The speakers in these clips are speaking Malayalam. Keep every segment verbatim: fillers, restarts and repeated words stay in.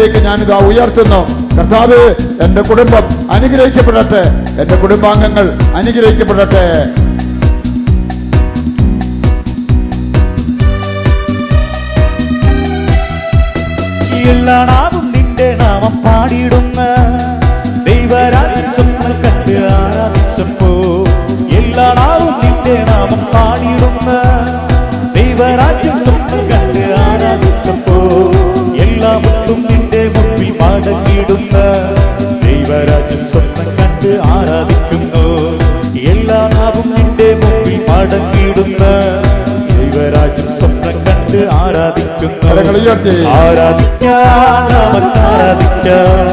ഞാനിതാ ഉയർത്തുന്നു. കർത്താവേ, എന്റെ കുടുംബം അനുഗ്രഹിക്കപ്പെടട്ടെ, എന്റെ കുടുംബാംഗങ്ങൾ അനുഗ്രഹിക്കപ്പെടട്ടെ. എല്ലാ നാവും നിന്റെ നാമം പാടിയിടുന്ന ദൈവരാജ്യം സ്വപ്നം കണ്ട് ആരാധിച്ചപ്പോ, എല്ലാ നാവും നിന്റെ നാമം പാടിയിടുന്ന ദൈവരാജ്യം സ്വപ്നം കണ്ട് ആരാധിച്ചപ്പോ, എല്ലാ മുത്തും നിന്റെ മുമ്പിൽ മടങ്ങിയിടുന്ന ദൈവരാജ്യം സ്വപ്നം കണ്ട് ആരാധിക്കുന്നു. എല്ലാ നാവും നിന്റെ മുമ്പിൽ മടങ്ങിയിടുന്ന ദൈവരാജ്യം സ്വപ്നം കണ്ട് ആരാധിക്കുന്നു. ആരാധിക്കാൻ ആരാധിക്കാൻ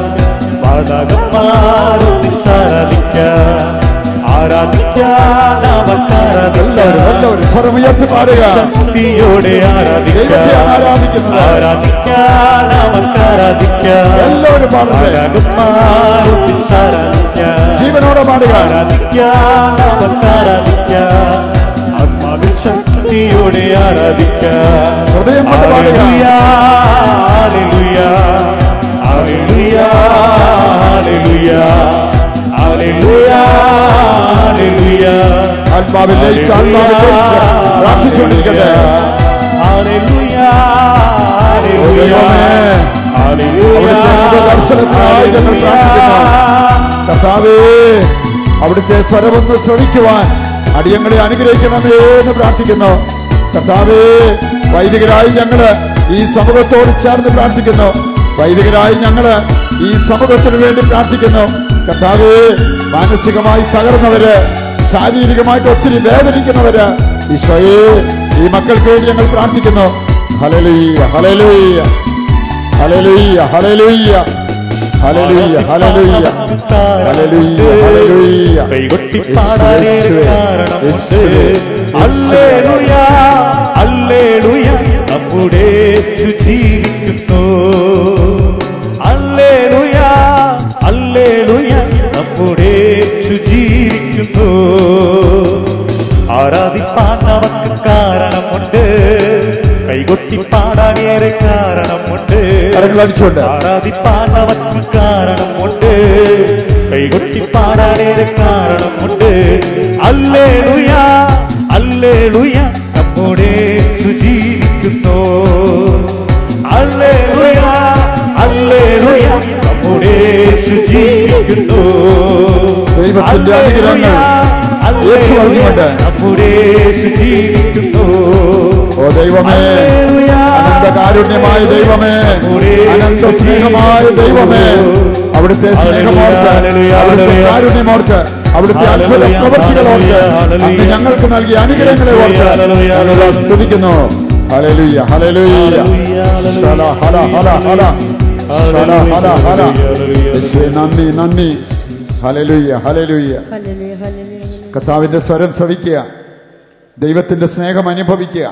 മാതാകന്മാരൊന്നിച്ച് ആരാധിക്കാൻ ആരാധിക്കാൻ സ്വരമുയർത്തി പാടുക. ശക്തിയോടെ ആരാധിക്കാൻ ആരാധിക്കാൻ ആരാധിക്കാൻ എല്ലാവരും മാതാകന്മാരൊന്നിച്ച് ആരാധിക്കാൻ ജീവനോടെ പാടുക. ആരാധിക്കാൻ ആരാധിക്കാൻ ആത്മാവിൽ ശക്തിയോടെ ആരാധിക്കാൻ ഹൃദയം കൊണ്ട് പാടുക. ഹല്ലേലൂയാ ഹല്ലേലൂയാ ഹല്ലേലൂയാ ഹല്ലേലൂയാ ഹല്ലേലൂയാ ആത്മാവിൽ ലയിച്ച് ആത്മാവിൽ ലയിച്ച് പ്രാർത്ഥിച്ചുകൊണ്ടിരിക്കട്ടെ. ഹല്ലേലൂയാ ഹല്ലേലൂയാ ഹല്ലേലൂയാ ദർശനത്തിനായി ഞങ്ങൾ പ്രാർത്ഥിക്കുന്നു. കർത്താവേ, അവിടുത്തെ സ്വരമൊന്ന് ശ്രവിക്കുവാൻ അടിയങ്ങളെ അനുഗ്രഹിക്കണമേ എന്ന് പ്രാർത്ഥിക്കുന്നു. കർത്താവേ, വൈദികരായി ഞങ്ങള് ഈ സമൂഹത്തോട് ചേർന്ന് പ്രാർത്ഥിക്കുന്നു. വൈദികരായി ഞങ്ങള് ഈ സമൂഹത്തിന് വേണ്ടി പ്രാർത്ഥിക്കുന്നു. കർത്താവേ, മാനസികമായി തകർന്നവര്, ശാരീരികമായിട്ട് ഒത്തിരി വേദനിക്കുന്നവര്, ഈശോയെ, ഈ മക്കൾക്ക് വേണ്ടി ഞങ്ങൾ പ്രാർത്ഥിക്കുന്നു. ഹല്ലേലൂയ ഹല്ലേലൂയ ഹല്ലേലൂയ ഹല്ലേലൂയ ഹല്ലേലൂയ ഹല്ലേലൂയ ഹല്ലേലൂയ ഹല്ലേലൂയ. കൈകൊട്ടി പാടാനേ കാരണമുണ്ട്. ഹല്ലേലൂയ ഹല്ലേലൂയ നമ്മുടെ യേശു ജീവിക്കുന്നു. ഹല്ലേലൂയ ഹല്ലേലൂയ നമ്മുടെ യേശു ജീവിക്കുന്നു. ആരാധിപ്പാൻ നമുക്ക് കാരണമുണ്ട്. കൈകൊട്ടി പാടാനേറെ കാരണമുണ്ട്. ആരാധിപ്പാൻ നമുക്ക് കാരണമുണ്ട്. കൈകൊട്ടി പാടാനേറെ കാരണമുണ്ട്. ഹല്ലേലൂയ ഹല്ലേലൂയ നമ്മുടെ യേശു ജീവിക്കുന്നു. ഹല്ലേലൂയ ഹല്ലേലൂയ നമ്മുടെ യേശു ജീവിക്കുന്നു. ദൈവത്തിന്റെ അനുഗ്രഹങ്ങൾ ഏറ്റുപറഞ്ഞുകൊണ്ട് നമ്മുടെ യേശു ജീവിക്കുന്നു. ഓ ദൈവമേ, അനന്ത കാരുണ്യമായ ദൈവമേ, അനന്ത സ്നേഹമായ ദൈവമേ, അവിടുത്തെ സ്നേഹമോർത്ത്, അവിടുത്തെ കാരുണ്യമോർത്ത്, അവിടുത്തെ അത്ഭുത പ്രവൃത്തികളോർത്ത്, അങ്ങ് ഞങ്ങൾക്ക് നൽകിയ അനുഗ്രഹങ്ങളെ ഓർത്ത് ഞങ്ങൾ സ്തുതിക്കുന്നു. ഹല്ലേലൂയ ഹല്ലേലൂയ ഹല ഹല ഹല ഹല ഹല ഹല ഹല. നന്ദി നന്ദി. ഹല്ലേലൂയ ഹല്ലേലൂയ. കർത്താവിന്റെ സ്വരം ശ്രവിക്കുക, ദൈവത്തിന്റെ സ്നേഹം അനുഭവിക്കുക.